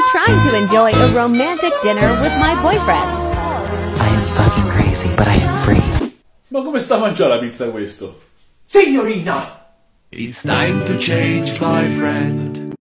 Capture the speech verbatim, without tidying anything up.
trying to enjoy a romantic dinner with my boyfriend. I am fucking crazy, but I am free. Ma come sta a mangiare la pizza questo? Signorina! It's time to change, my friend.